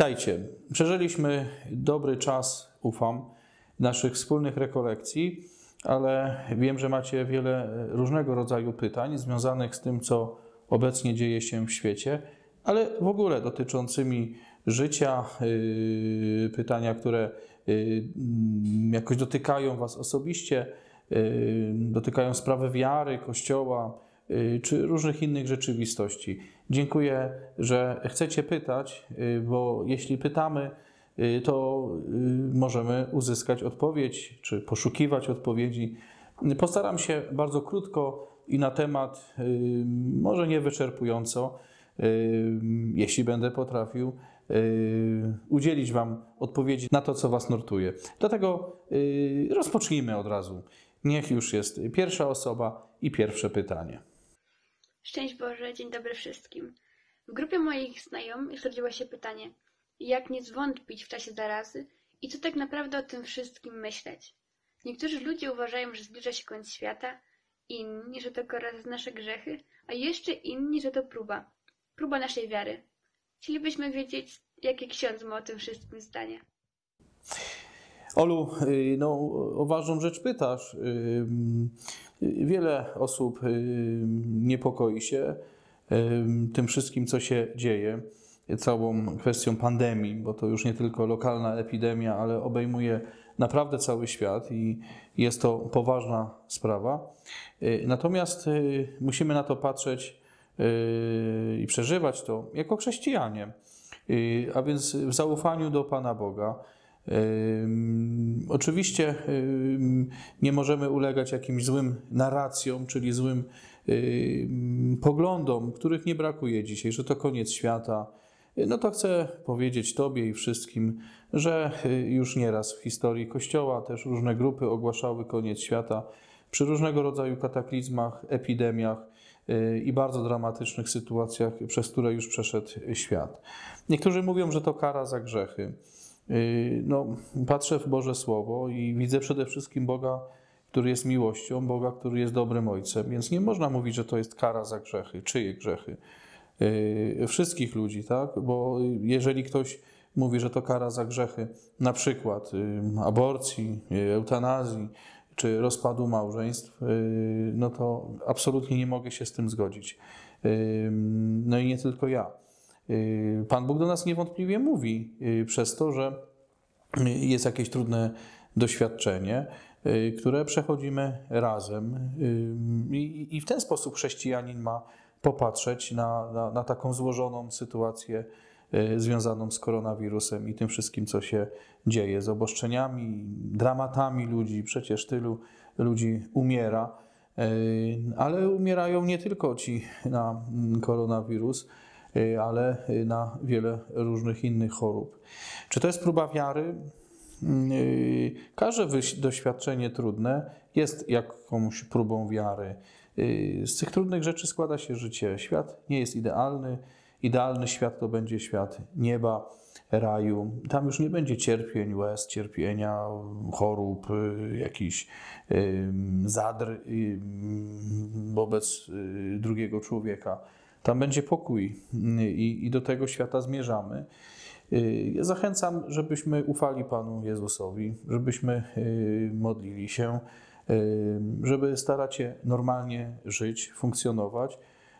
Witajcie. Przeżyliśmy dobry czas, ufam, naszych wspólnych rekolekcji, ale wiem, że macie wiele różnego rodzaju pytań związanych z tym, co obecnie dzieje się w świecie, ale w ogóle dotyczącymi życia, pytania, które jakoś dotykają Was osobiście, dotykają sprawy wiary, Kościoła, czy różnych innych rzeczywistości. Dziękuję, że chcecie pytać, bo jeśli pytamy, to możemy uzyskać odpowiedź, czy poszukiwać odpowiedzi. Postaram się bardzo krótko i na temat, może nie wyczerpująco, jeśli będę potrafił, udzielić Wam odpowiedzi na to, co Was nurtuje. Dlatego rozpocznijmy od razu. Niech już jest pierwsza osoba i pierwsze pytanie. Szczęść Boże, dzień dobry wszystkim. W grupie moich znajomych zrodziło się pytanie, jak nie zwątpić w czasie zarazy i co tak naprawdę o tym wszystkim myśleć. Niektórzy ludzie uważają, że zbliża się koniec świata, inni, że to kara za nasze grzechy, a jeszcze inni, że to próba naszej wiary. Chcielibyśmy wiedzieć, jakie ksiądz ma o tym wszystkim zdanie. Olu, o ważną rzecz pytasz. Wiele osób niepokoi się tym wszystkim, co się dzieje, całą kwestią pandemii, bo to już nie tylko lokalna epidemia, ale obejmuje naprawdę cały świat i jest to poważna sprawa. Natomiast musimy na to patrzeć i przeżywać to jako chrześcijanie, a więc w zaufaniu do Pana Boga. Oczywiście nie możemy ulegać jakimś złym narracjom, czyli złym poglądom, których nie brakuje dzisiaj, że to koniec świata. No to chcę powiedzieć Tobie i wszystkim, że już nieraz w historii Kościoła też różne grupy ogłaszały koniec świata przy różnego rodzaju kataklizmach, epidemiach i bardzo dramatycznych sytuacjach, przez które już przeszedł świat. Niektórzy mówią, że to kara za grzechy. Patrzę w Boże Słowo i widzę przede wszystkim Boga, który jest miłością, Boga, który jest dobrym Ojcem, więc nie można mówić, że to jest kara za grzechy. Czyje grzechy? Wszystkich ludzi, tak? Bo jeżeli ktoś mówi, że to kara za grzechy, na przykład aborcji, eutanazji, czy rozpadu małżeństw, no to absolutnie nie mogę się z tym zgodzić. No i nie tylko ja. Pan Bóg do nas niewątpliwie mówi przez to, że jest jakieś trudne doświadczenie, które przechodzimy razem i w ten sposób chrześcijanin ma popatrzeć na taką złożoną sytuację związaną z koronawirusem i tym wszystkim, co się dzieje, z obostrzeniami, dramatami ludzi. Przecież tylu ludzi umiera, ale umierają nie tylko ci na koronawirus, ale na wiele różnych innych chorób. Czy to jest próba wiary? Każde doświadczenie trudne jest jakąś próbą wiary. Z tych trudnych rzeczy składa się życie. Świat nie jest idealny. Idealny świat to będzie świat nieba, raju. Tam już nie będzie cierpień, łez, cierpienia, chorób, jakichś zadr wobec drugiego człowieka. Tam będzie pokój i do tego świata zmierzamy. Ja zachęcam, żebyśmy ufali Panu Jezusowi, żebyśmy modlili się, żeby starać się normalnie żyć, funkcjonować.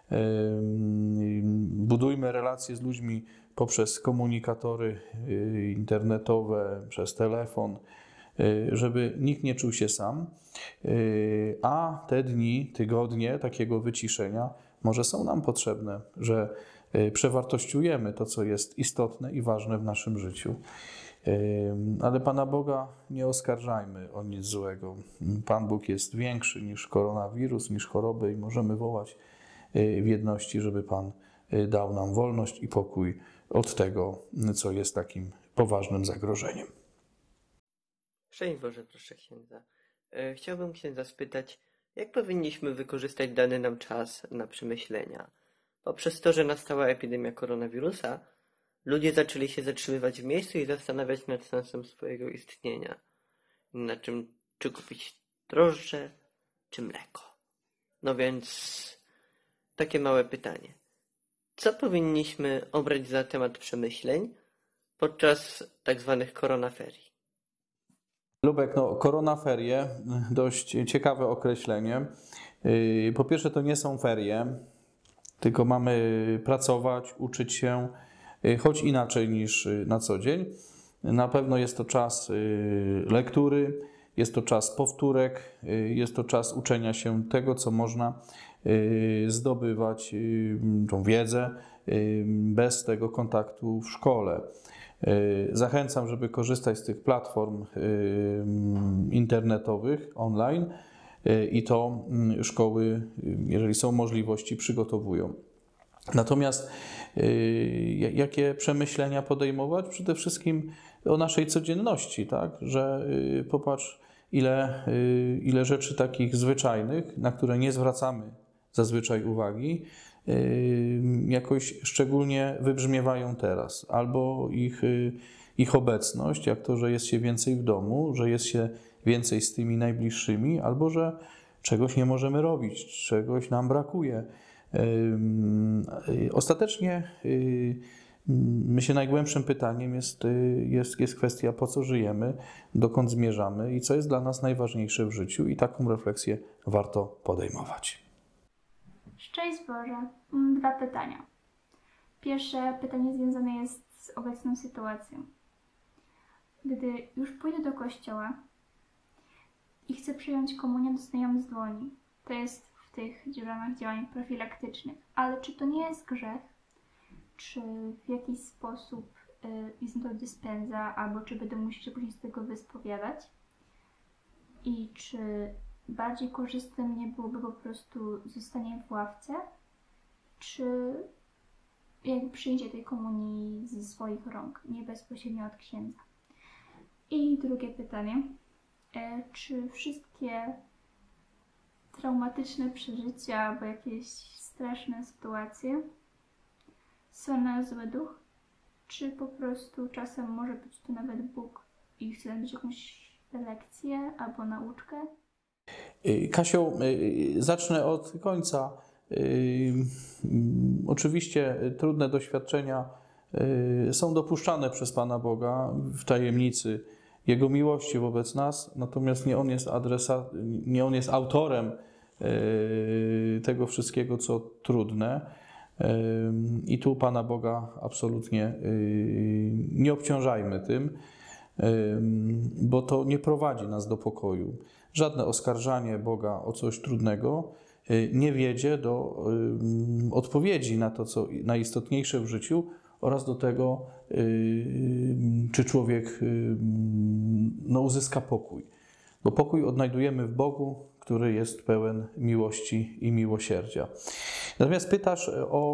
Budujmy relacje z ludźmi poprzez komunikatory internetowe, przez telefon, żeby nikt nie czuł się sam, a te dni, tygodnie takiego wyciszenia może są nam potrzebne, że przewartościujemy to, co jest istotne i ważne w naszym życiu. Ale Pana Boga nie oskarżajmy o nic złego. Pan Bóg jest większy niż koronawirus, niż choroby i możemy wołać w jedności, żeby Pan dał nam wolność i pokój od tego, co jest takim poważnym zagrożeniem. Szczęść Boże, proszę księdza. Chciałbym księdza spytać, jak powinniśmy wykorzystać dany nam czas na przemyślenia? Poprzez to, że nastała epidemia koronawirusa, ludzie zaczęli się zatrzymywać w miejscu i zastanawiać nad sensem swojego istnienia. Na czym, czy kupić drożdże, czy mleko. No więc takie małe pytanie. Co powinniśmy obrać za temat przemyśleń podczas tak zwanych koronaferii? Lubek, no, koronaferie, dość ciekawe określenie. Po pierwsze, to nie są ferie, tylko mamy pracować, uczyć się, choć inaczej niż na co dzień. Na pewno jest to czas lektury, jest to czas powtórek, jest to czas uczenia się tego, co można zdobywać, tą wiedzę bez tego kontaktu w szkole. Zachęcam, żeby korzystać z tych platform internetowych, online i to szkoły, jeżeli są możliwości, przygotowują. Natomiast jakie przemyślenia podejmować? Przede wszystkim o naszej codzienności, tak? Że popatrz, ile rzeczy takich zwyczajnych, na które nie zwracamy zazwyczaj uwagi, jakoś szczególnie wybrzmiewają teraz. Albo ich obecność, jak to, że jest się więcej w domu, że jest się więcej z tymi najbliższymi, albo że czegoś nie możemy robić, czegoś nam brakuje. Ostatecznie myślę, najgłębszym pytaniem jest kwestia, po co żyjemy, dokąd zmierzamy i co jest dla nas najważniejsze w życiu, i taką refleksję warto podejmować. Szczęść Boże. Mam 2 pytania. Pierwsze pytanie związane jest z obecną sytuacją. Gdy już pójdę do kościoła i chcę przyjąć komunię, dostaję ją z dłoni. To jest w tych ramach działań profilaktycznych. Ale czy to nie jest grzech? Czy w jakiś sposób jest to dyspensa, albo czy będę musiał się później z tego wyspowiadać? I czy bardziej korzystne nie byłoby po prostu zostanie w ławce, czy jakby przyjęcie tej komunii ze swoich rąk, nie bezpośrednio od księdza? I drugie pytanie. Czy wszystkie traumatyczne przeżycia albo jakieś straszne sytuacje są na zły duch? Czy po prostu czasem może być to nawet Bóg i chce dać jakąś lekcję albo nauczkę? Kasiu, zacznę od końca. Oczywiście trudne doświadczenia są dopuszczane przez Pana Boga w tajemnicy Jego miłości wobec nas, natomiast nie On jest autorem tego wszystkiego, co trudne. I tu Pana Boga absolutnie nie obciążajmy tym, bo to nie prowadzi nas do pokoju. Żadne oskarżanie Boga o coś trudnego nie wiedzie do odpowiedzi na to, co najistotniejsze w życiu, oraz do tego, czy człowiek uzyska pokój. Bo pokój odnajdujemy w Bogu, który jest pełen miłości i miłosierdzia. Natomiast pytasz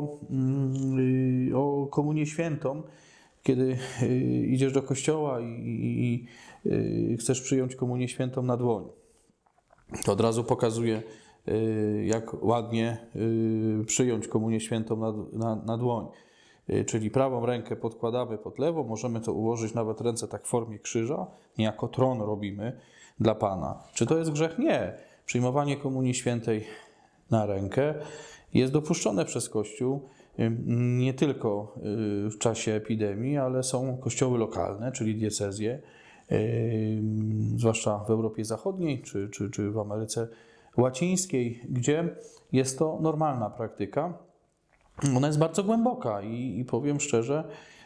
o komunię świętą, kiedy idziesz do kościoła i chcesz przyjąć komunię świętą na dłoń. To od razu pokazuje, jak ładnie przyjąć komunię świętą na dłoń. Czyli prawą rękę podkładamy pod lewą, możemy to ułożyć nawet ręce tak w formie krzyża, niejako tron robimy dla Pana. Czy to jest grzech? Nie. Przyjmowanie komunii świętej na rękę jest dopuszczone przez Kościół nie tylko w czasie epidemii, ale są kościoły lokalne, czyli diecezje, zwłaszcza w Europie Zachodniej czy w Ameryce Łacińskiej, gdzie jest to normalna praktyka. Ona jest bardzo głęboka i powiem szczerze,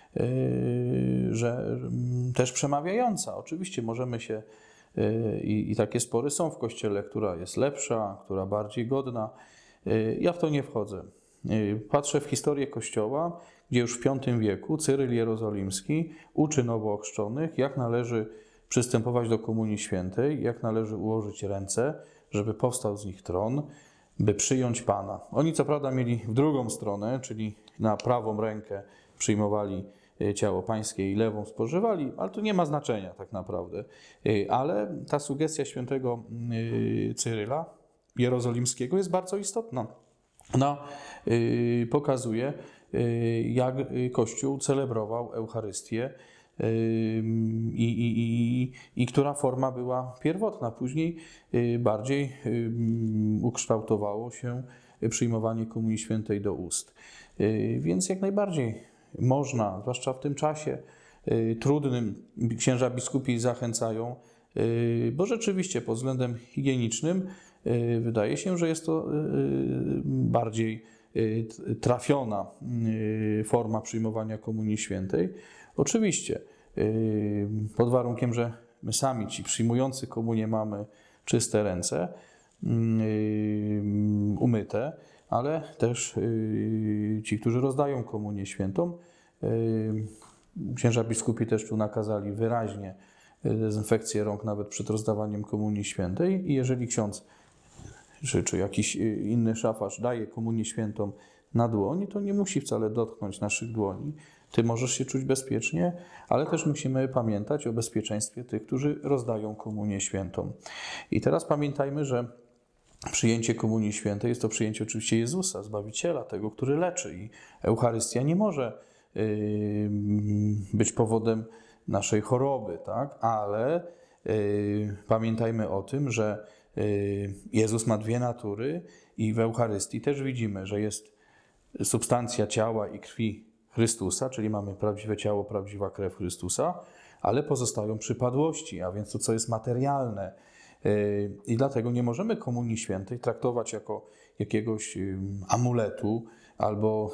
że też przemawiająca. Oczywiście możemy się, i takie spory są w Kościele, która jest lepsza, która bardziej godna. Ja w to nie wchodzę. Patrzę w historię Kościoła, gdzie już w V wieku Cyryl Jerozolimski uczy nowochrzczonych, jak należy przystępować do Komunii Świętej, jak należy ułożyć ręce, żeby powstał z nich tron, by przyjąć Pana. Oni co prawda mieli w drugą stronę, czyli na prawą rękę przyjmowali ciało Pańskie i lewą spożywali, ale to nie ma znaczenia tak naprawdę. Ale ta sugestia świętego Cyryla Jerozolimskiego jest bardzo istotna. Ona pokazuje, jak Kościół celebrował Eucharystię i która forma była pierwotna. Później bardziej ukształtowało się przyjmowanie Komunii Świętej do ust. Więc jak najbardziej można, zwłaszcza w tym czasie, trudnym księża biskupi zachęcają, bo rzeczywiście pod względem higienicznym wydaje się, że jest to bardziej trafiona forma przyjmowania Komunii Świętej. Oczywiście pod warunkiem, że my sami, ci przyjmujący komunię, mamy czyste ręce, umyte, ale też ci, którzy rozdają Komunię Świętą, księża biskupi też tu nakazali wyraźnie dezynfekcję rąk nawet przed rozdawaniem Komunii Świętej i jeżeli ksiądz czy jakiś inny szafarz daje Komunię Świętą na dłoń, to nie musi wcale dotknąć naszych dłoni. Ty możesz się czuć bezpiecznie, ale też musimy pamiętać o bezpieczeństwie tych, którzy rozdają Komunię Świętą. I teraz pamiętajmy, że przyjęcie Komunii Świętej jest to przyjęcie oczywiście Jezusa, Zbawiciela, tego, który leczy. I Eucharystia nie może być powodem naszej choroby, tak? Ale pamiętajmy o tym, że Jezus ma dwie natury i w Eucharystii też widzimy, że jest substancja ciała i krwi Chrystusa, czyli mamy prawdziwe ciało, prawdziwa krew Chrystusa, ale pozostają przypadłości, a więc to, co jest materialne. I dlatego nie możemy Komunii Świętej traktować jako jakiegoś amuletu albo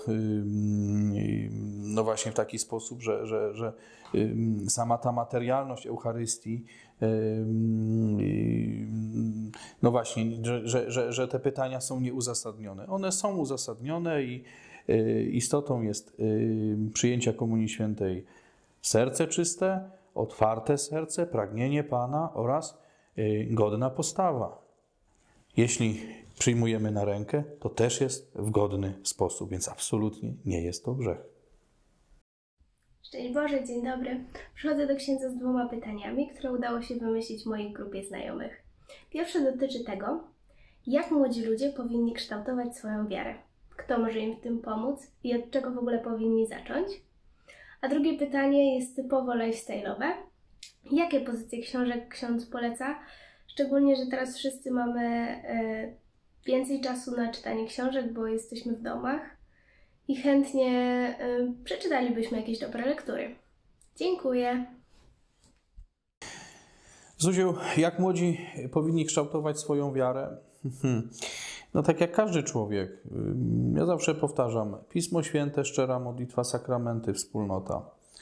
no właśnie w taki sposób, że sama ta materialność Eucharystii, no właśnie, że te pytania są nieuzasadnione. One są uzasadnione i istotą jest przyjęcia Komunii Świętej serce czyste, otwarte serce, pragnienie Pana oraz godna postawa. Jeśli przyjmujemy na rękę, to też jest w godny sposób, więc absolutnie nie jest to grzech. Szczęść Boże, dzień dobry. Przychodzę do księdza z 2 pytaniami, które udało się wymyślić w mojej grupie znajomych. Pierwsze dotyczy tego, jak młodzi ludzie powinni kształtować swoją wiarę. Kto może im w tym pomóc i od czego w ogóle powinni zacząć? A drugie pytanie jest typowo lifestyle'owe. Jakie pozycje książek ksiądz poleca? Szczególnie, że teraz wszyscy mamy więcej czasu na czytanie książek, bo jesteśmy w domach i chętnie przeczytalibyśmy jakieś dobre lektury. Dziękuję. Zuziu, jak młodzi powinni kształtować swoją wiarę? No tak jak każdy człowiek. Ja zawsze powtarzam, Pismo Święte, szczera modlitwa, sakramenty, wspólnota.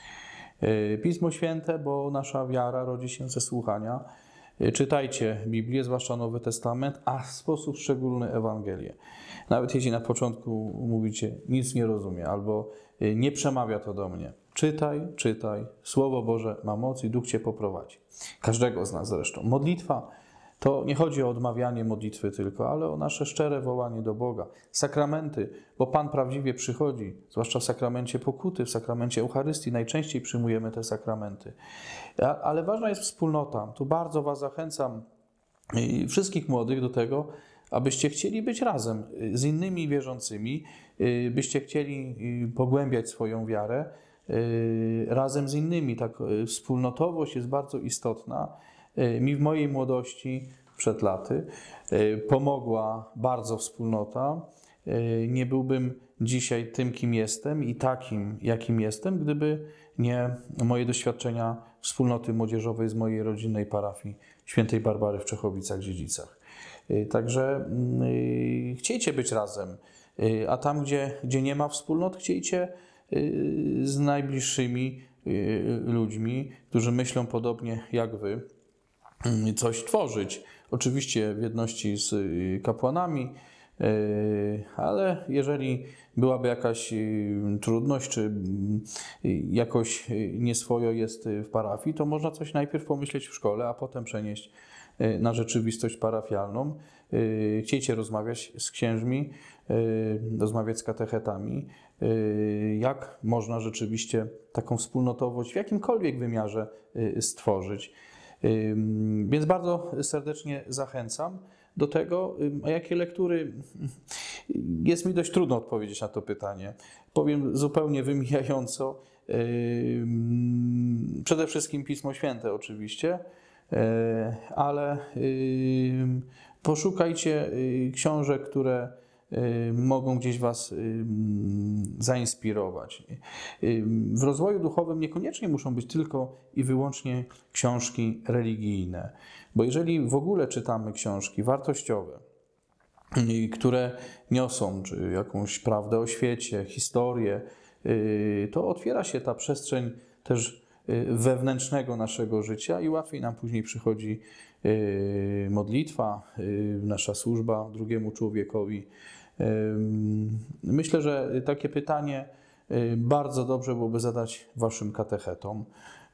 Pismo Święte, bo nasza wiara rodzi się ze słuchania. Czytajcie Biblię, zwłaszcza Nowy Testament, a w sposób szczególny Ewangelię. Nawet jeśli na początku mówicie, nic nie rozumiem, albo nie przemawia to do mnie. Czytaj. Słowo Boże ma moc i Duch Cię poprowadzi. Każdego z nas zresztą. Modlitwa to nie chodzi o odmawianie modlitwy tylko, ale o nasze szczere wołanie do Boga. Sakramenty, bo Pan prawdziwie przychodzi, zwłaszcza w sakramencie pokuty, w sakramencie Eucharystii. Najczęściej przyjmujemy te sakramenty. Ale ważna jest wspólnota. Tu bardzo Was zachęcam, wszystkich młodych, do tego, abyście chcieli być razem z innymi wierzącymi, byście chcieli pogłębiać swoją wiarę razem z innymi. Tak, wspólnotowość jest bardzo istotna. Mi w mojej młodości, przed laty, pomogła bardzo wspólnota. Nie byłbym dzisiaj tym, kim jestem i takim, jakim jestem, gdyby nie moje doświadczenia wspólnoty młodzieżowej z mojej rodzinnej parafii Świętej Barbary w Czechowicach-Dziedzicach. Także chciejcie być razem, a tam, gdzie nie ma wspólnot, chciejcie z najbliższymi ludźmi, którzy myślą podobnie jak wy, coś tworzyć. Oczywiście w jedności z kapłanami, ale jeżeli byłaby jakaś trudność, czy jakoś nieswojo jest w parafii, to można coś najpierw pomyśleć w szkole, a potem przenieść na rzeczywistość parafialną. Chciejcie rozmawiać z księżmi, rozmawiać z katechetami, jak można rzeczywiście taką wspólnotowość w jakimkolwiek wymiarze stworzyć. Więc bardzo serdecznie zachęcam do tego. A jakie lektury? Jest mi dość trudno odpowiedzieć na to pytanie. Powiem zupełnie wymijająco. Przede wszystkim Pismo Święte oczywiście, ale poszukajcie książek, które mogą gdzieś Was zainspirować. W rozwoju duchowym niekoniecznie muszą być tylko i wyłącznie książki religijne, bo jeżeli w ogóle czytamy książki wartościowe, które niosą czy jakąś prawdę o świecie, historię, to otwiera się ta przestrzeń też wewnętrznego naszego życia i łatwiej nam później przychodzi modlitwa, nasza służba drugiemu człowiekowi. Myślę, że takie pytanie bardzo dobrze byłoby zadać Waszym katechetom,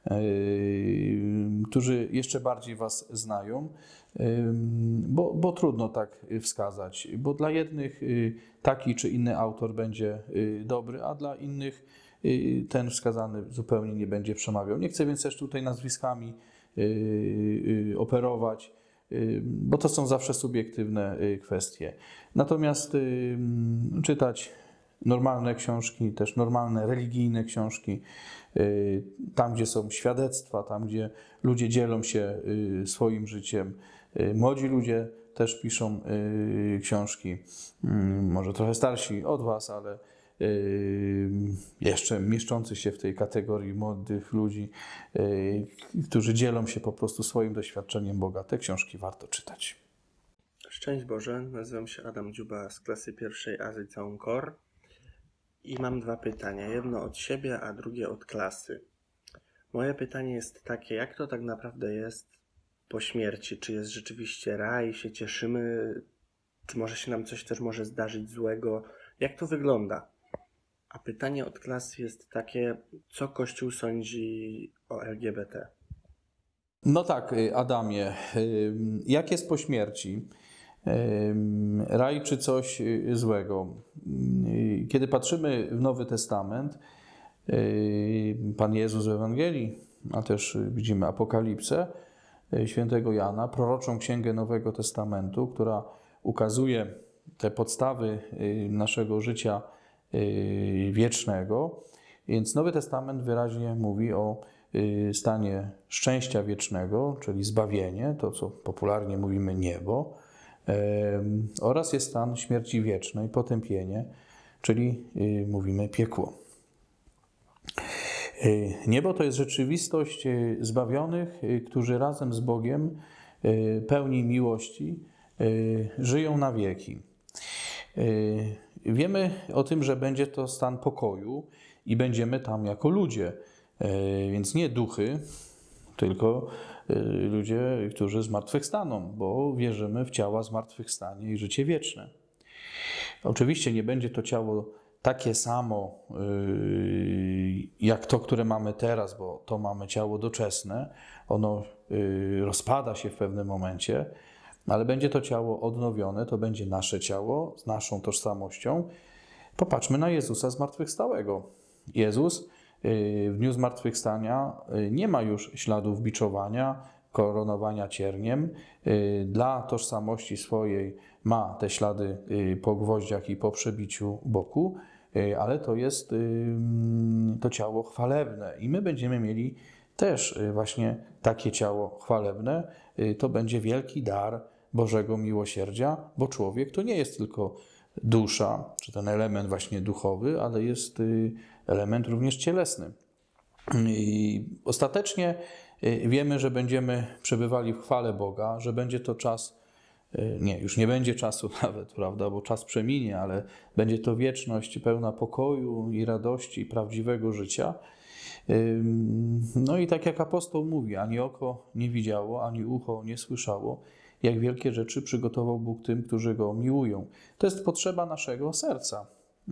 którzy jeszcze bardziej Was znają, bo trudno tak wskazać, bo dla jednych taki czy inny autor będzie dobry, a dla innych ten wskazany zupełnie nie będzie przemawiał. Nie chcę więc też tutaj nazwiskami operować, bo to są zawsze subiektywne kwestie. Natomiast czytać normalne książki, też normalne religijne książki, tam gdzie są świadectwa, tam gdzie ludzie dzielą się swoim życiem. Młodzi ludzie też piszą książki, może trochę starsi od Was, ale jeszcze mieszczący się w tej kategorii młodych ludzi, którzy dzielą się po prostu swoim doświadczeniem Boga. Te książki warto czytać. Szczęść Boże, nazywam się Adam Dziuba z klasy pierwszej A z liceum KOR i mam dwa pytania. Jedno od siebie, a drugie od klasy. Moje pytanie jest takie, jak to tak naprawdę jest po śmierci? Czy jest rzeczywiście raj, się cieszymy? Czy może się nam coś też może zdarzyć złego? Jak to wygląda? A pytanie od klasy jest takie, co Kościół sądzi o LGBT? No tak, Adamie, jak jest po śmierci? Raj czy coś złego? Kiedy patrzymy w Nowy Testament, Pan Jezus w Ewangelii, a też widzimy Apokalipsę świętego Jana, proroczą księgę Nowego Testamentu, która ukazuje te podstawy naszego życia wiecznego. Więc Nowy Testament wyraźnie mówi o stanie szczęścia wiecznego, czyli zbawienie, to co popularnie mówimy niebo, oraz jest stan śmierci wiecznej, potępienie, czyli mówimy piekło. Niebo to jest rzeczywistość zbawionych, którzy razem z Bogiem, pełni miłości, żyją na wieki. Wiemy o tym, że będzie to stan pokoju i będziemy tam jako ludzie, więc nie duchy, tylko ludzie, którzy zmartwychwstaną, bo wierzymy w ciała zmartwychwstanie i życie wieczne. Oczywiście nie będzie to ciało takie samo jak to, które mamy teraz, bo to mamy ciało doczesne, ono rozpada się w pewnym momencie, ale będzie to ciało odnowione, to będzie nasze ciało z naszą tożsamością. Popatrzmy na Jezusa zmartwychwstałego. Jezus w dniu zmartwychwstania nie ma już śladów biczowania, koronowania cierniem. Dla tożsamości swojej ma te ślady po gwoździach i po przebiciu boku, ale to jest to ciało chwalebne i my będziemy mieli też właśnie takie ciało chwalebne. To będzie wielki dar Bożego miłosierdzia, bo człowiek to nie jest tylko dusza, czy ten element właśnie duchowy, ale jest element również cielesny. I ostatecznie wiemy, że będziemy przebywali w chwale Boga, że będzie to czas, już nie będzie czasu nawet, prawda, bo czas przeminie, ale będzie to wieczność pełna pokoju i radości i prawdziwego życia. No i tak jak apostoł mówi, ani oko nie widziało, ani ucho nie słyszało, jak wielkie rzeczy przygotował Bóg tym, którzy Go miłują. To jest potrzeba naszego serca,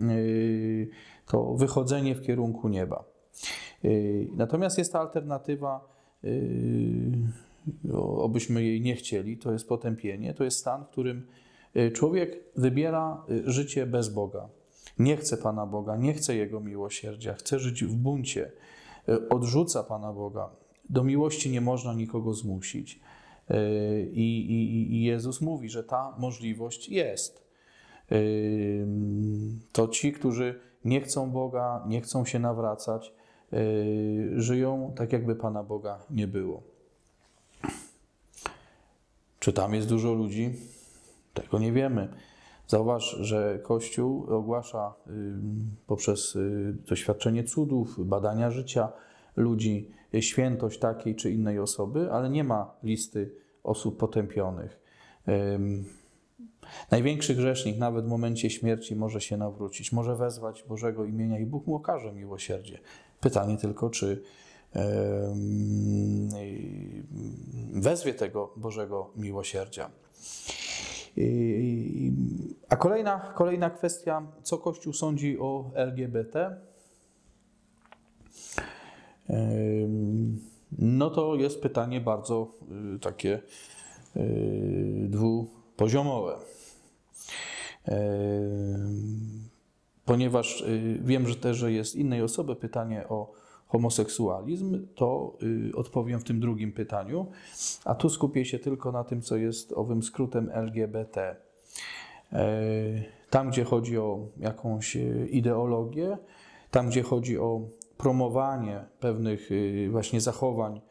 to wychodzenie w kierunku nieba. Natomiast jest ta alternatywa, obyśmy jej nie chcieli, to jest potępienie, to jest stan, w którym człowiek wybiera życie bez Boga. Nie chce Pana Boga, nie chce Jego miłosierdzia, chce żyć w buncie, odrzuca Pana Boga. Do miłości nie można nikogo zmusić. I Jezus mówi, że ta możliwość jest. To ci, którzy nie chcą Boga, nie chcą się nawracać, żyją tak, jakby Pana Boga nie było. Czy tam jest dużo ludzi? Tego nie wiemy. Zauważ, że Kościół ogłasza poprzez doświadczenie cudów, badania życia ludzi, świętość takiej czy innej osoby, ale nie ma listy osób potępionych. Największy grzesznik nawet w momencie śmierci może się nawrócić, może wezwać Bożego imienia i Bóg mu okaże miłosierdzie. Pytanie tylko, czy wezwie tego Bożego miłosierdzia. A kolejna kwestia, co Kościół sądzi o LGBT? No to jest pytanie bardzo takie dwupoziomowe. Ponieważ wiem, że też że jest innej osoby pytanie o homoseksualizm, to odpowiem w tym drugim pytaniu, a tu skupię się tylko na tym, co jest owym skrótem LGBT. Tam, gdzie chodzi o jakąś ideologię, tam, gdzie chodzi o promowanie pewnych właśnie zachowań,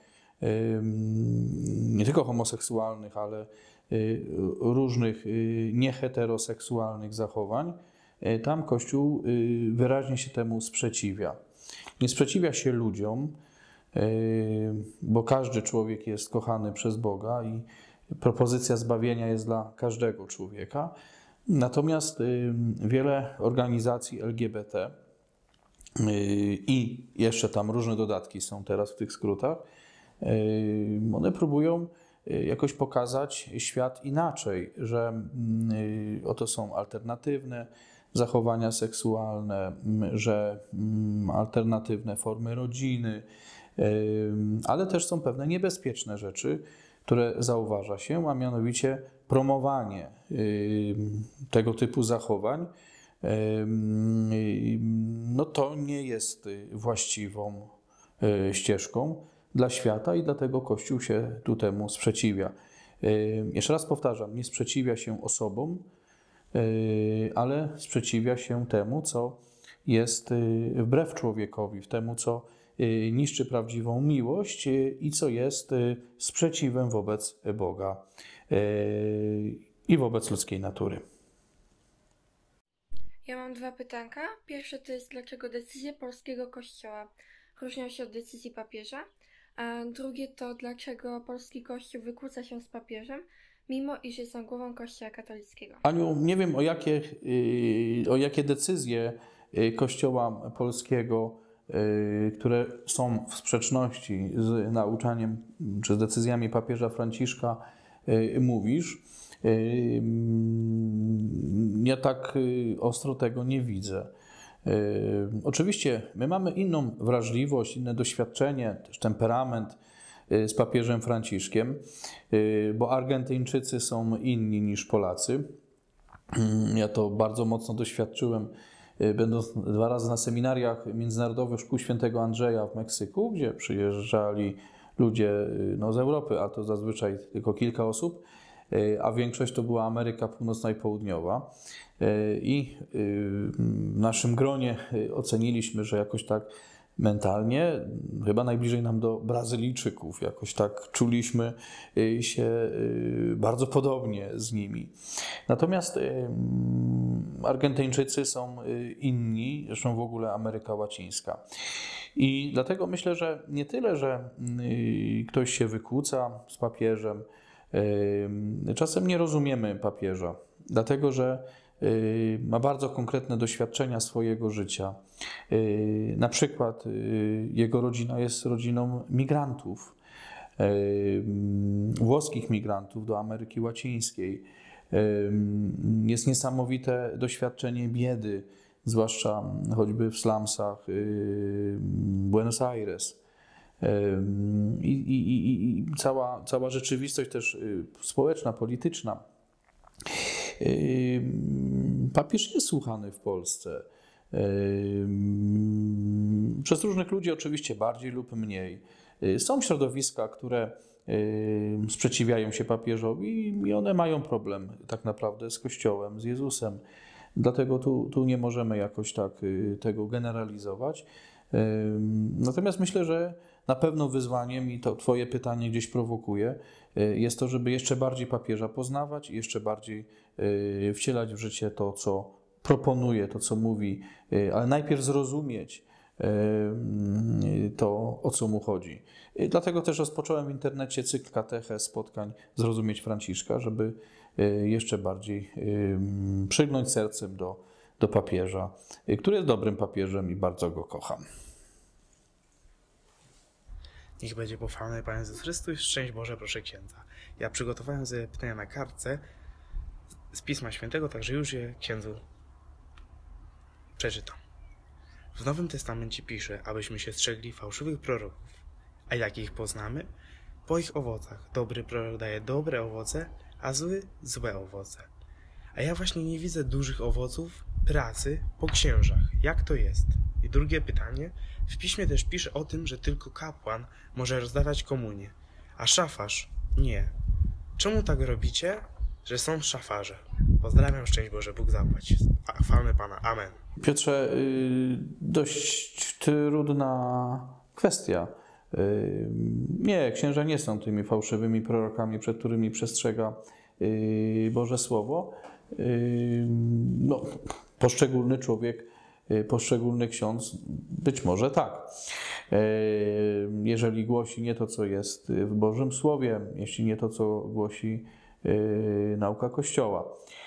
nie tylko homoseksualnych, ale różnych nieheteroseksualnych zachowań, tam Kościół wyraźnie się temu sprzeciwia. Nie sprzeciwia się ludziom, bo każdy człowiek jest kochany przez Boga i propozycja zbawienia jest dla każdego człowieka. Natomiast wiele organizacji LGBT i jeszcze tam różne dodatki są teraz w tych skrótach, one próbują jakoś pokazać świat inaczej, że oto są alternatywne zachowania seksualne, że alternatywne formy rodziny, ale też są pewne niebezpieczne rzeczy, które zauważa się, a mianowicie promowanie tego typu zachowań. No to nie jest właściwą ścieżką dla świata i dlatego Kościół się tu temu sprzeciwia. Jeszcze raz powtarzam, nie sprzeciwia się osobom, ale sprzeciwia się temu, co jest wbrew człowiekowi, temu, co niszczy prawdziwą miłość i co jest sprzeciwem wobec Boga i wobec ludzkiej natury. Ja mam dwa pytanka. Pierwsze to jest, dlaczego decyzje polskiego kościoła różnią się od decyzji papieża, a drugie to, dlaczego polski kościół wykłóca się z papieżem, mimo iż jest on głową Kościoła katolickiego. Aniu, nie wiem o jakie decyzje Kościoła polskiego, które są w sprzeczności z nauczaniem czy z decyzjami papieża Franciszka mówisz. Ja tak ostro tego nie widzę. Oczywiście my mamy inną wrażliwość, inne doświadczenie, też temperament z papieżem Franciszkiem, bo Argentyńczycy są inni niż Polacy. Ja to bardzo mocno doświadczyłem, będąc 2 razy na seminariach międzynarodowych Szkół Świętego Andrzeja w Meksyku, gdzie przyjeżdżali ludzie z Europy, a to zazwyczaj tylko kilka osób, a większość to była Ameryka Północna i Południowa. I w naszym gronie oceniliśmy, że jakoś tak mentalnie, chyba najbliżej nam do Brazylijczyków, jakoś tak czuliśmy się bardzo podobnie z nimi. Natomiast Argentyńczycy są inni, zresztą w ogóle Ameryka Łacińska. I dlatego myślę, że nie tyle, że ktoś się wykłóca z papieżem, czasem nie rozumiemy papieża, dlatego że ma bardzo konkretne doświadczenia swojego życia. Na przykład jego rodzina jest rodziną migrantów, włoskich migrantów do Ameryki Łacińskiej. Jest niesamowite doświadczenie biedy, zwłaszcza choćby w slumsach Buenos Aires. I cała rzeczywistość też społeczna, polityczna. Papież jest słuchany w Polsce. Przez różnych ludzi oczywiście bardziej lub mniej. Są środowiska, które sprzeciwiają się papieżowi i one mają problem tak naprawdę z Kościołem, z Jezusem. Dlatego tu nie możemy jakoś tak tego generalizować. Natomiast myślę, że na pewno wyzwaniem, i to Twoje pytanie gdzieś prowokuje, jest to, żeby jeszcze bardziej papieża poznawać i jeszcze bardziej wcielać w życie to, co proponuje, to, co mówi, ale najpierw zrozumieć to, o co mu chodzi. Dlatego też rozpocząłem w internecie cykl kateches, spotkań Zrozumieć Franciszka, żeby jeszcze bardziej przygnąć sercem do papieża, który jest dobrym papieżem i bardzo go kocham. Niech będzie pochwalony Pan Jezus Chrystus. Szczęść Boże, proszę księdza. Ja przygotowałem sobie pytania na kartce z Pisma Świętego, także już je księdzu przeczytam. W Nowym Testamencie pisze, abyśmy się strzegli fałszywych proroków. A jak ich poznamy? Po ich owocach. Dobry prorok daje dobre owoce, a zły złe owoce. A ja właśnie nie widzę dużych owoców pracy po księżach. Jak to jest? I drugie pytanie. W piśmie też pisze o tym, że tylko kapłan może rozdawać komunię, a szafarz nie. Czemu tak robicie, że są szafarze? Pozdrawiam, szczęść Boże, Bóg zapłać. Chwalmy Pana. Amen. Piotrze, dość trudna kwestia. Nie, księża nie są tymi fałszywymi prorokami, przed którymi przestrzega Boże Słowo. No, poszczególny człowiek, poszczególny ksiądz, być może tak. Jeżeli głosi nie to, co jest w Bożym Słowie, jeśli nie to, co głosi nauka Kościoła.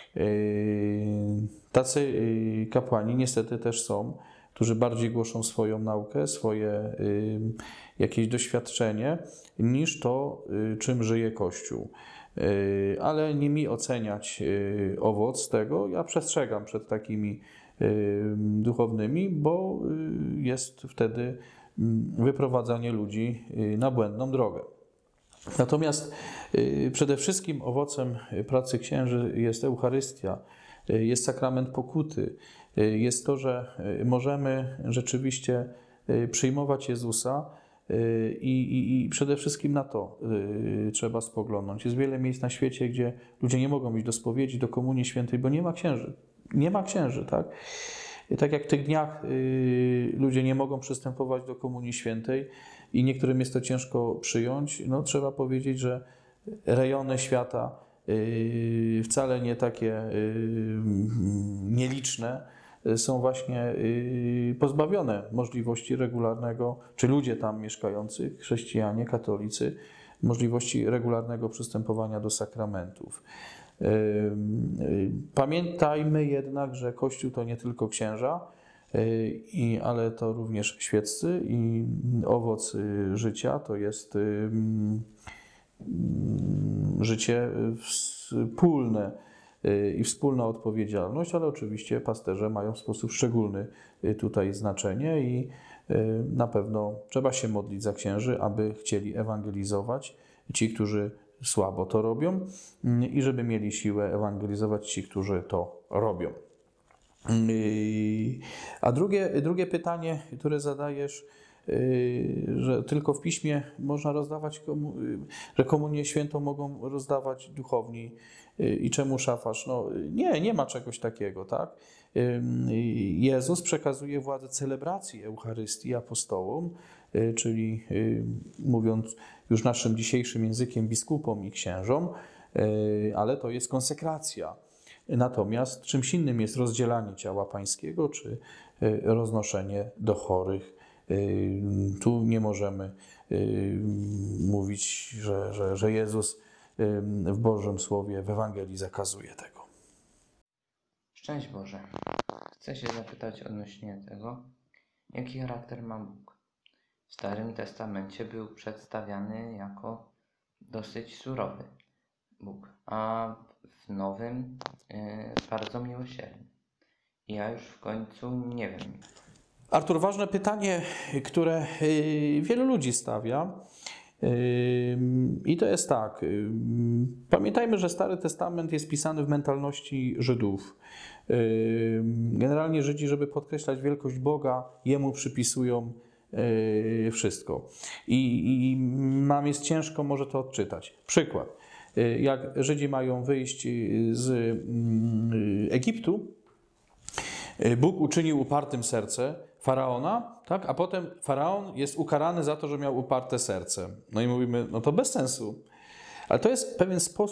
Tacy kapłani niestety też są, którzy bardziej głoszą swoją naukę, swoje jakieś doświadczenie, niż to, czym żyje Kościół. Ale nie mi oceniać owoc tego, ja przestrzegam przed takimi duchownymi, bo jest wtedy wyprowadzanie ludzi na błędną drogę. Natomiast przede wszystkim owocem pracy księży jest Eucharystia, jest sakrament pokuty, jest to, że możemy rzeczywiście przyjmować Jezusa i przede wszystkim na to trzeba spoglądnąć. Jest wiele miejsc na świecie, gdzie ludzie nie mogą iść do spowiedzi, do Komunii Świętej, bo nie ma księży. Nie ma księży, tak? Tak jak w tych dniach ludzie nie mogą przystępować do Komunii Świętej i niektórym jest to ciężko przyjąć, no trzeba powiedzieć, że rejony świata wcale nie takie nieliczne są właśnie pozbawione możliwości regularnego, czy ludzie tam mieszkający, chrześcijanie, katolicy, możliwości regularnego przystępowania do sakramentów. Pamiętajmy jednak, że Kościół to nie tylko księża, ale to również świeccy i owoc życia to jest życie wspólne i wspólna odpowiedzialność, ale oczywiście pasterze mają w sposób szczególny tutaj znaczenie i na pewno trzeba się modlić za księży, aby chcieli ewangelizować ci, którzy słabo to robią i żeby mieli siłę ewangelizować ci, którzy to robią. A drugie pytanie, które zadajesz, że tylko w piśmie można rozdawać, że komunię świętą mogą rozdawać duchowni i czemu szafarz? No nie ma czegoś takiego, tak? Jezus przekazuje władzę celebracji Eucharystii apostołom, czyli mówiąc już naszym dzisiejszym językiem biskupom i księżom, ale to jest konsekracja. Natomiast czymś innym jest rozdzielanie ciała pańskiego, czy roznoszenie do chorych. Tu nie możemy mówić, że Jezus w Bożym Słowie, w Ewangelii zakazuje tego. Szczęść Boże. Chcę się zapytać odnośnie tego, jaki charakter ma Bóg. W Starym Testamencie był przedstawiany jako dosyć surowy Bóg, a w Nowym bardzo miłosierny. I ja już w końcu nie wiem. Artur, ważne pytanie, które wielu ludzi stawia. I to jest tak. Pamiętajmy, że Stary Testament jest pisany w mentalności Żydów. Generalnie Żydzi, żeby podkreślać wielkość Boga, Jemu przypisują wszystko. I nam jest ciężko może to odczytać. Przykład. Jak Żydzi mają wyjść z Egiptu, Bóg uczynił upartym serce Faraona, tak? A potem Faraon jest ukarany za to, że miał uparte serce. No i mówimy, no to bez sensu. Ale to jest pewien sposób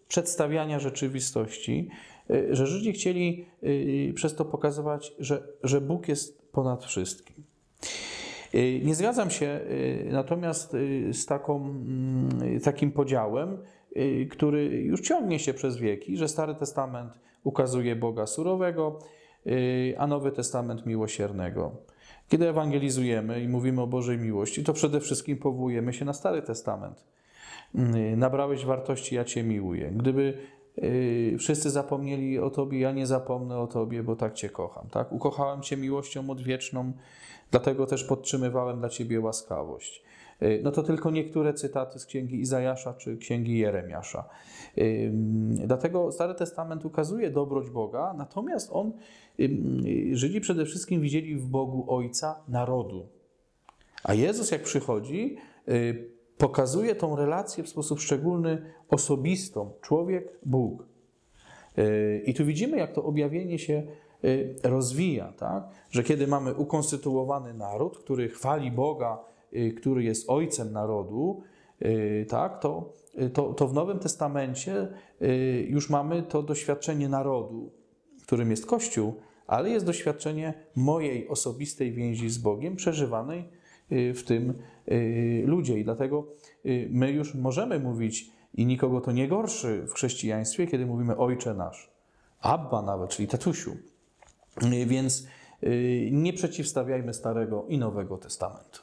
przedstawiania rzeczywistości, że Żydzi chcieli przez to pokazywać, że Bóg jest ponad wszystkim. Nie zgadzam się natomiast z takim podziałem, który już ciągnie się przez wieki, że Stary Testament ukazuje Boga surowego, a Nowy Testament miłosiernego. Kiedy ewangelizujemy i mówimy o Bożej miłości, to przede wszystkim powołujemy się na Stary Testament. Nabrałeś wartości, ja Cię miłuję. Gdyby wszyscy zapomnieli o Tobie, ja nie zapomnę o Tobie, bo tak Cię kocham. Tak? Ukochałem Cię miłością odwieczną, dlatego też podtrzymywałem dla Ciebie łaskawość. No to tylko niektóre cytaty z Księgi Izajasza czy Księgi Jeremiasza. Dlatego Stary Testament ukazuje dobroć Boga, natomiast Żydzi przede wszystkim widzieli w Bogu Ojca narodu. A Jezus, jak przychodzi, pokazuje tą relację w sposób szczególny, osobistą. Człowiek, Bóg. I tu widzimy, jak to objawienie się rozwija, tak? Że kiedy mamy ukonstytuowany naród, który chwali Boga, który jest ojcem narodu, tak? To w Nowym Testamencie już mamy to doświadczenie narodu, którym jest Kościół, ale jest doświadczenie mojej osobistej więzi z Bogiem, przeżywanej w tym ludzie. I dlatego my już możemy mówić, i nikogo to nie gorszy w chrześcijaństwie, kiedy mówimy Ojcze nasz. Abba nawet, czyli tatusiu. Więc nie przeciwstawiajmy Starego i Nowego Testamentu.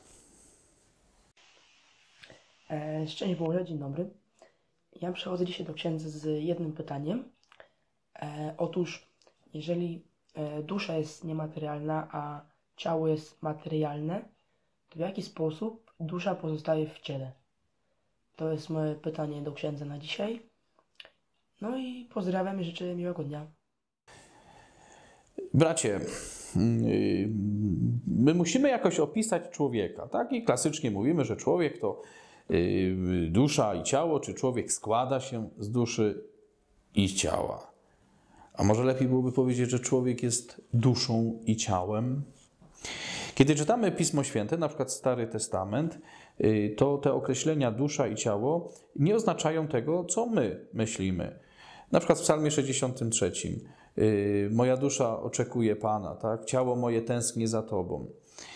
Szczęść Boże, dzień dobry. Ja przychodzę dzisiaj do księdza z jednym pytaniem. Otóż, jeżeli dusza jest niematerialna, a ciało jest materialne, to w jaki sposób dusza pozostaje w ciele? To jest moje pytanie do księdza na dzisiaj. No i pozdrawiam i życzę miłego dnia. Bracie, my musimy jakoś opisać człowieka, tak? I klasycznie mówimy, że człowiek to dusza i ciało, czy człowiek składa się z duszy i ciała. A może lepiej byłoby powiedzieć, że człowiek jest duszą i ciałem? Kiedy czytamy Pismo Święte, na przykład Stary Testament, to te określenia dusza i ciało nie oznaczają tego, co my myślimy. Na przykład w Psalmie 63. Moja dusza oczekuje Pana, tak? Ciało moje tęsknie za Tobą.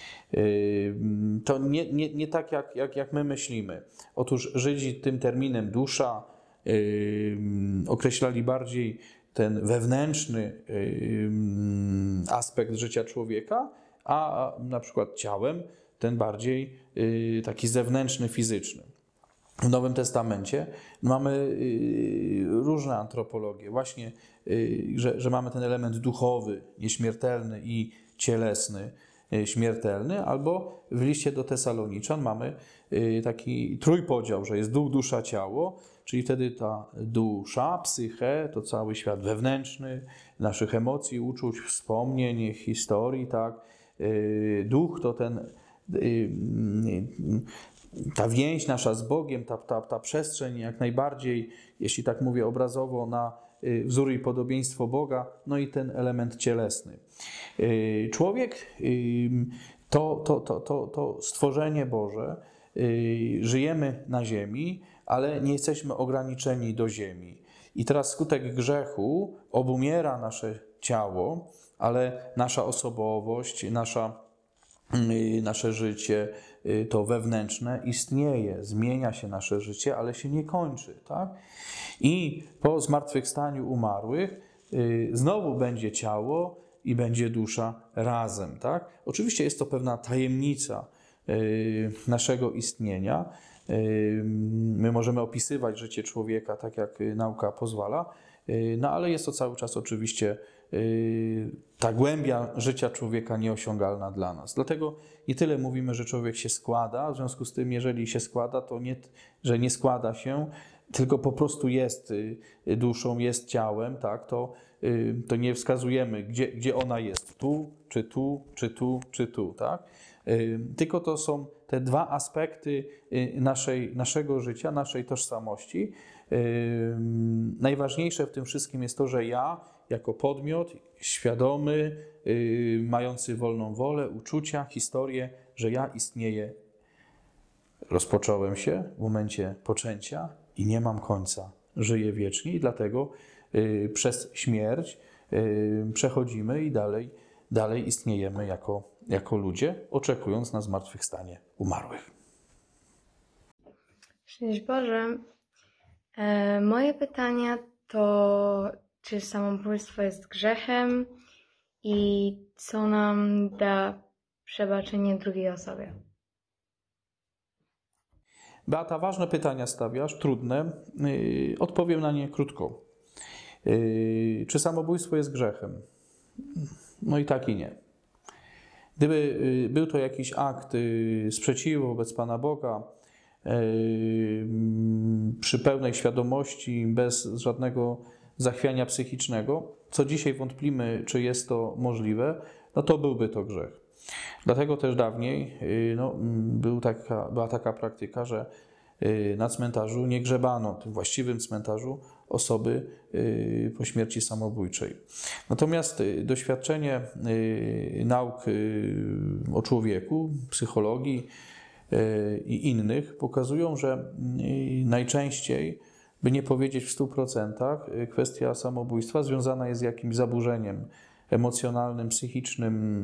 To nie tak, jak my myślimy. Otóż Żydzi tym terminem dusza określali bardziej ten wewnętrzny aspekt życia człowieka, a na przykład ciałem ten bardziej taki zewnętrzny, fizyczny. W Nowym Testamencie mamy różne antropologie. Właśnie, że mamy ten element duchowy, nieśmiertelny i cielesny, śmiertelny, albo w liście do Tesaloniczan mamy taki trójpodział, że jest duch, dusza, ciało, czyli wtedy ta dusza, psyche, to cały świat wewnętrzny, naszych emocji, uczuć, wspomnień, historii, tak. Duch to ta więź nasza z Bogiem, ta przestrzeń jak najbardziej, jeśli tak mówię obrazowo, na wzór i podobieństwo Boga, no i ten element cielesny. Człowiek to stworzenie Boże, żyjemy na ziemi, ale nie jesteśmy ograniczeni do ziemi. I teraz skutek grzechu obumiera nasze ciało, ale nasza osobowość, nasze życie, to wewnętrzne istnieje, zmienia się nasze życie, ale się nie kończy. Tak? I po zmartwychwstaniu umarłych znowu będzie ciało i będzie dusza razem. Tak? Oczywiście jest to pewna tajemnica naszego istnienia. My możemy opisywać życie człowieka tak, jak nauka pozwala, no ale jest to cały czas oczywiście ta głębia życia człowieka nieosiągalna dla nas. Dlatego nie tyle mówimy, że człowiek się składa, w związku z tym, jeżeli się składa, to nie, że nie składa się, tylko po prostu jest duszą, jest ciałem, tak? To nie wskazujemy, gdzie ona jest, tu, czy tu, czy tu, czy tu, tak? Tylko to są te dwa aspekty naszego życia, naszej tożsamości. Najważniejsze w tym wszystkim jest to, że ja jako podmiot świadomy, mający wolną wolę, uczucia, historię, że ja istnieję. Rozpocząłem się w momencie poczęcia i nie mam końca. żyje wiecznie i dlatego przez śmierć przechodzimy i dalej istniejemy jako ludzie, oczekując na zmartwychwstanie umarłych. Szczęść Boże. Moje pytanie to, czy samobójstwo jest grzechem i co nam da przebaczenie drugiej osobie? Beata, ważne pytania stawiasz, trudne. Odpowiem na nie krótko. Czy samobójstwo jest grzechem? No i tak i nie. Gdyby był to jakiś akt sprzeciwu wobec Pana Boga, przy pełnej świadomości, bez żadnego zachwiania psychicznego, co dzisiaj wątplimy, czy jest to możliwe, no to byłby to grzech. Dlatego też dawniej była taka praktyka, że na cmentarzu nie grzebano, tym właściwym cmentarzu, osoby po śmierci samobójczej. Natomiast doświadczenie nauk o człowieku, psychologii i innych pokazują, że najczęściej, by nie powiedzieć w 100%, kwestia samobójstwa związana jest z jakimś zaburzeniem emocjonalnym, psychicznym,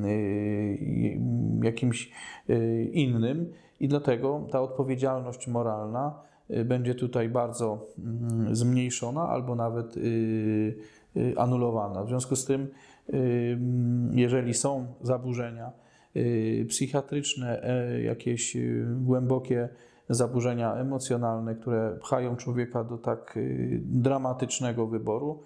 jakimś innym i dlatego ta odpowiedzialność moralna będzie tutaj bardzo zmniejszona albo nawet anulowana. W związku z tym, jeżeli są zaburzenia psychiatryczne, jakieś głębokie zaburzenia emocjonalne, które pchają człowieka do tak dramatycznego wyboru,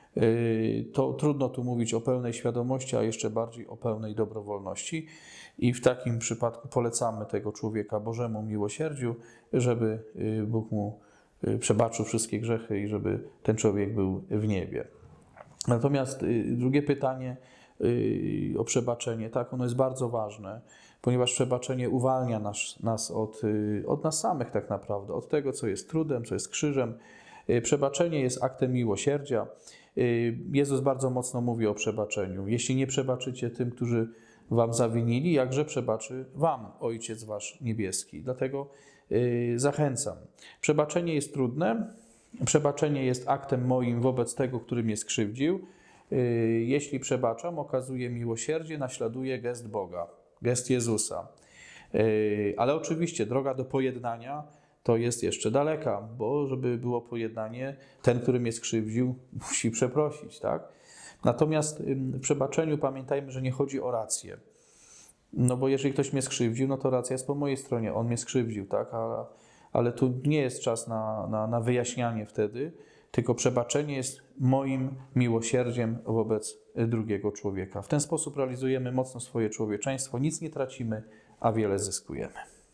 to trudno tu mówić o pełnej świadomości, a jeszcze bardziej o pełnej dobrowolności. I w takim przypadku polecamy tego człowieka Bożemu miłosierdziu, żeby Bóg mu przebaczył wszystkie grzechy i żeby ten człowiek był w niebie. Natomiast drugie pytanie o przebaczenie, tak, ono jest bardzo ważne, ponieważ przebaczenie uwalnia nas od nas samych tak naprawdę, od tego, co jest trudem, co jest krzyżem. Przebaczenie jest aktem miłosierdzia. Jezus bardzo mocno mówi o przebaczeniu. Jeśli nie przebaczycie tym, którzy wam zawinili, jakże przebaczy wam Ojciec wasz niebieski. Dlatego zachęcam. Przebaczenie jest trudne. Przebaczenie jest aktem moim wobec tego, który mnie skrzywdził. Jeśli przebaczam, okazuję miłosierdzie, naśladuję gest Boga, gest Jezusa. Ale oczywiście droga do pojednania to jest jeszcze daleka, bo żeby było pojednanie, ten, który mnie skrzywdził, musi przeprosić, tak? Natomiast w przebaczeniu pamiętajmy, że nie chodzi o rację. No bo jeżeli ktoś mnie skrzywdził, no to racja jest po mojej stronie, on mnie skrzywdził, tak? Ale tu nie jest czas na wyjaśnianie wtedy, tylko przebaczenie jest moim miłosierdziem wobec drugiego człowieka. W ten sposób realizujemy mocno swoje człowieczeństwo, nic nie tracimy, a wiele zyskujemy.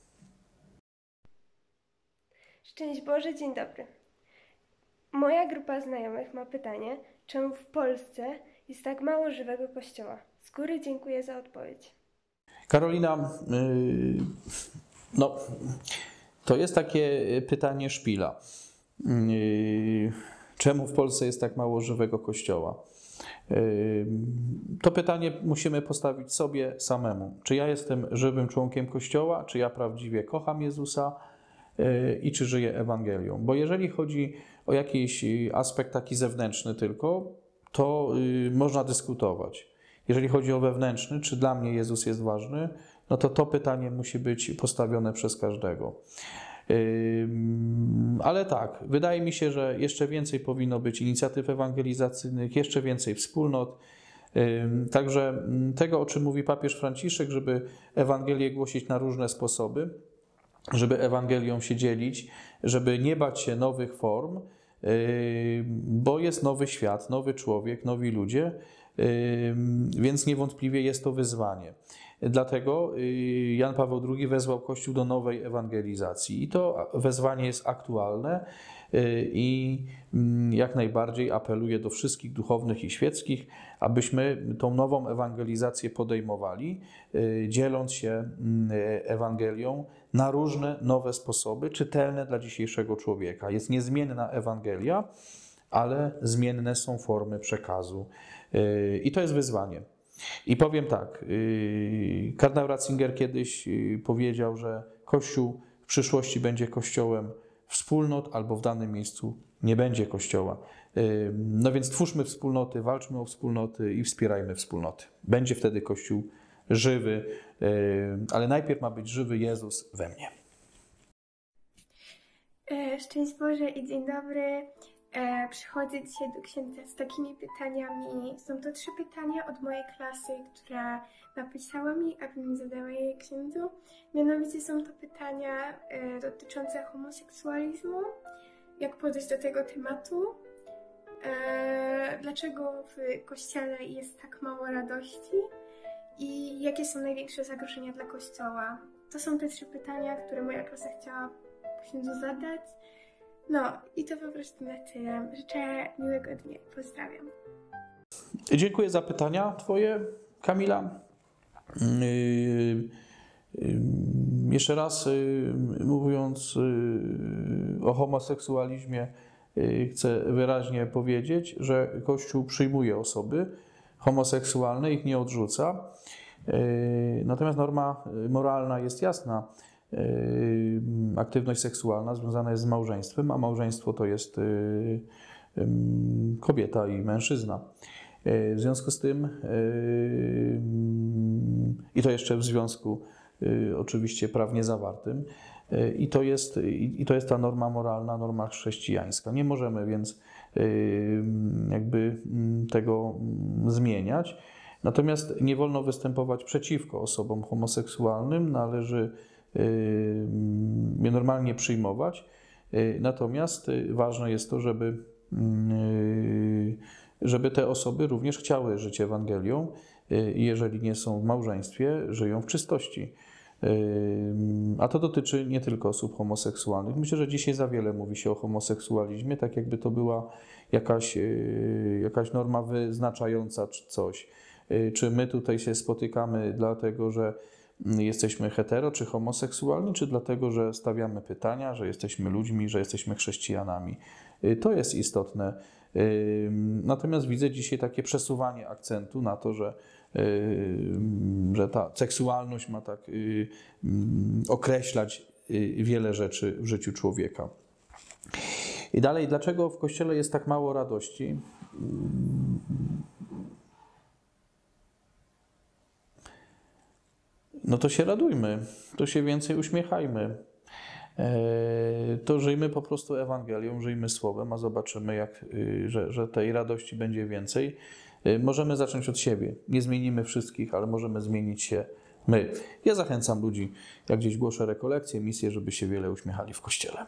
Szczęść Boże, dzień dobry. Moja grupa znajomych ma pytanie, czemu w Polsce jest tak mało żywego kościoła? Z góry dziękuję za odpowiedź. Karolina, no, to jest takie pytanie szpila. Czemu w Polsce jest tak mało żywego kościoła? To pytanie musimy postawić sobie samemu. Czy ja jestem żywym członkiem kościoła? Czy ja prawdziwie kocham Jezusa? I czy żyję Ewangelią? Bo jeżeli chodzi o jakiś aspekt taki zewnętrzny tylko, to można dyskutować. Jeżeli chodzi o wewnętrzny, czy dla mnie Jezus jest ważny, no to pytanie musi być postawione przez każdego. Ale tak, wydaje mi się, że jeszcze więcej powinno być inicjatyw ewangelizacyjnych, jeszcze więcej wspólnot. Także tego, o czym mówi papież Franciszek, żeby Ewangelię głosić na różne sposoby, żeby Ewangelią się dzielić, żeby nie bać się nowych form, bo jest nowy świat, nowy człowiek, nowi ludzie, więc niewątpliwie jest to wyzwanie. Dlatego Jan Paweł II wezwał Kościół do nowej ewangelizacji i to wezwanie jest aktualne i jak najbardziej apeluje do wszystkich duchownych i świeckich, abyśmy tą nową ewangelizację podejmowali, dzieląc się Ewangelią na różne nowe sposoby, czytelne dla dzisiejszego człowieka. Jest niezmienna Ewangelia, ale zmienne są formy przekazu. I to jest wyzwanie. I powiem tak, kardynał Ratzinger kiedyś powiedział, że Kościół w przyszłości będzie Kościołem w wspólnot albo w danym miejscu nie będzie Kościoła. No więc twórzmy wspólnoty, walczmy o wspólnoty i wspierajmy wspólnoty. Będzie wtedy Kościół żywy, ale najpierw ma być żywy Jezus we mnie. Szczęść Boże i dzień dobry. Przychodzę dzisiaj do księdza z takimi pytaniami. Są to 3 pytania od mojej klasy, która napisała mi, abym zadała je księdzu. Mianowicie są to pytania dotyczące homoseksualizmu. Jak podejść do tego tematu? Dlaczego w Kościele jest tak mało radości? I jakie są największe zagrożenia dla Kościoła? To są te 3 pytania, które moja klasa chciała księdzu zadać. No i to po prostu na tyle. Życzę miłego dnia. Pozdrawiam. Dziękuję za pytania Twoje, Kamila. Jeszcze raz mówiąc o homoseksualizmie, chcę wyraźnie powiedzieć, że Kościół przyjmuje osoby homoseksualne, ich nie odrzuca. Natomiast norma moralna jest jasna. Aktywność seksualna związana jest z małżeństwem, a małżeństwo to jest kobieta i mężczyzna. W związku z tym, i to jeszcze w związku oczywiście prawnie zawartym, i to jest ta norma moralna, norma chrześcijańska. Nie możemy więc jakby tego zmieniać. Natomiast nie wolno występować przeciwko osobom homoseksualnym, należy je normalnie przyjmować. Natomiast ważne jest to, żeby te osoby również chciały żyć Ewangelią i jeżeli nie są w małżeństwie, żyją w czystości. A to dotyczy nie tylko osób homoseksualnych. Myślę, że dzisiaj za wiele mówi się o homoseksualizmie, tak jakby to była jakaś norma wyznaczająca coś. Czy my tutaj się spotykamy dlatego, że jesteśmy hetero czy homoseksualni, czy dlatego, że stawiamy pytania, że jesteśmy ludźmi, że jesteśmy chrześcijanami. To jest istotne. Natomiast widzę dzisiaj takie przesuwanie akcentu na to, że ta seksualność ma tak określać wiele rzeczy w życiu człowieka. I dalej, dlaczego w Kościele jest tak mało radości? No to się radujmy, to się więcej uśmiechajmy. To żyjmy po prostu Ewangelią, żyjmy Słowem, a zobaczymy, że tej radości będzie więcej. Możemy zacząć od siebie. Nie zmienimy wszystkich, ale możemy zmienić się my. Ja zachęcam ludzi, jak gdzieś głoszę rekolekcje, misje, żeby się wiele uśmiechali w Kościele.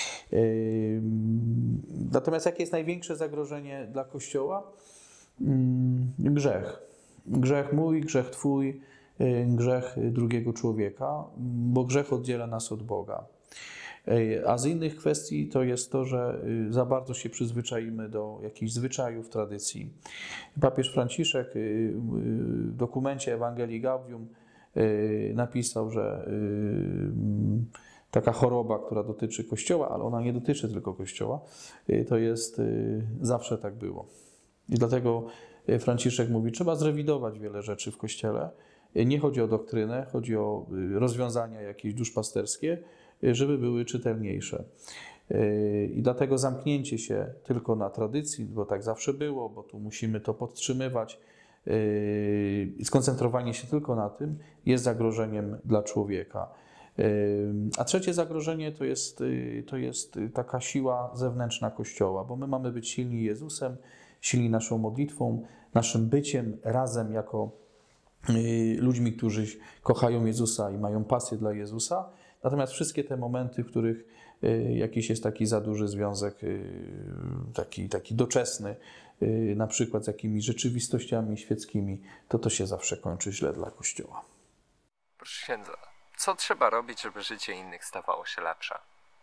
Natomiast jakie jest największe zagrożenie dla Kościoła? Grzech. Grzech mój, grzech Twój, grzech drugiego człowieka, bo grzech oddziela nas od Boga. A z innych kwestii to jest to, że za bardzo się przyzwyczaimy do jakichś zwyczajów, tradycji. Papież Franciszek w dokumencie Ewangelii Gaudium napisał, że taka choroba, która dotyczy Kościoła, ale ona nie dotyczy tylko Kościoła, to jest zawsze tak było. I dlatego Franciszek mówi, trzeba zrewidować wiele rzeczy w Kościele. Nie chodzi o doktrynę, chodzi o rozwiązania jakieś duszpasterskie, żeby były czytelniejsze. I dlatego zamknięcie się tylko na tradycji, bo tak zawsze było, bo tu musimy to podtrzymywać, skoncentrowanie się tylko na tym jest zagrożeniem dla człowieka. A trzecie zagrożenie to jest taka siła zewnętrzna Kościoła, bo my mamy być silni Jezusem, silni naszą modlitwą, naszym byciem razem jako ludźmi, którzy kochają Jezusa i mają pasję dla Jezusa. Natomiast wszystkie te momenty, w których jakiś jest taki za duży związek, taki doczesny, na przykład z jakimiś rzeczywistościami świeckimi, to się zawsze kończy źle dla Kościoła. Proszę księdza, co trzeba robić, żeby życie innych stawało się lepsze?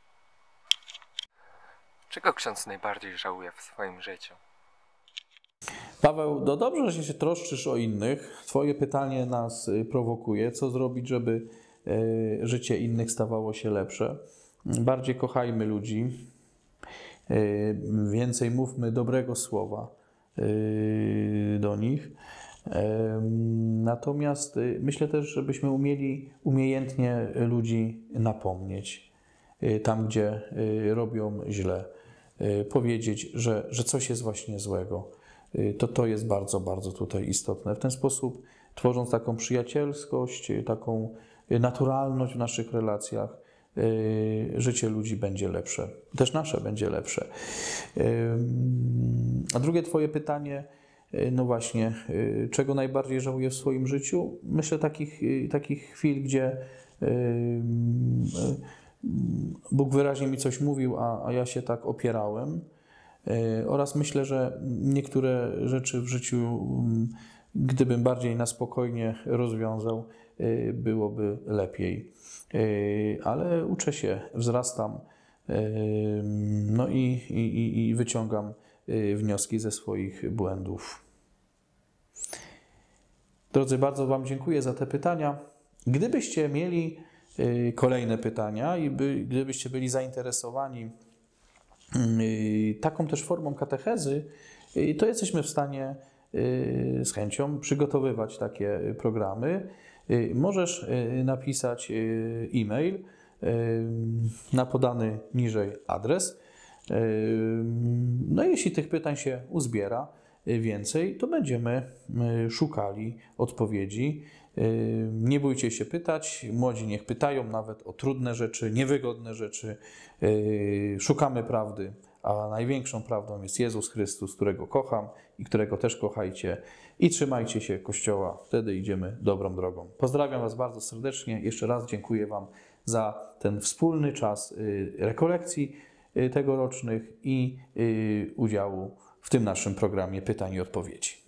Czego ksiądz najbardziej żałuje w swoim życiu? Paweł, no dobrze, że się troszczysz o innych. Twoje pytanie nas prowokuje. Co zrobić, żeby życie innych stawało się lepsze? Bardziej kochajmy ludzi. Więcej mówmy dobrego słowa do nich. Natomiast myślę też, żebyśmy umieli umiejętnie ludzi napomnieć. tam, gdzie robią źle, powiedzieć, że coś jest właśnie złego. To jest bardzo, bardzo tutaj istotne. W ten sposób, tworząc taką przyjacielskość, taką naturalność w naszych relacjach, życie ludzi będzie lepsze. Też nasze będzie lepsze. A drugie twoje pytanie, no właśnie, czego najbardziej żałuję w swoim życiu? Myślę takich chwil, gdzie Bóg wyraźnie mi coś mówił, a ja się tak opierałem. Oraz myślę, że niektóre rzeczy w życiu, gdybym bardziej na spokojnie rozwiązał, byłoby lepiej. Ale uczę się, wzrastam, no i wyciągam wnioski ze swoich błędów. Drodzy, bardzo Wam dziękuję za te pytania. Gdybyście mieli kolejne pytania i gdybyście byli zainteresowani taką też formą katechezy, to jesteśmy w stanie z chęcią przygotowywać takie programy. Możesz napisać e-mail na podany niżej adres. No i jeśli tych pytań się uzbiera więcej, to będziemy szukali odpowiedzi. Nie bójcie się pytać, młodzi niech pytają nawet o trudne rzeczy, niewygodne rzeczy. Szukamy prawdy, a największą prawdą jest Jezus Chrystus, którego kocham i którego też kochajcie. I trzymajcie się Kościoła, wtedy idziemy dobrą drogą. Pozdrawiam Was bardzo serdecznie. Jeszcze raz dziękuję Wam za ten wspólny czas rekolekcji tegorocznych i udziału w tym naszym programie pytań i odpowiedzi.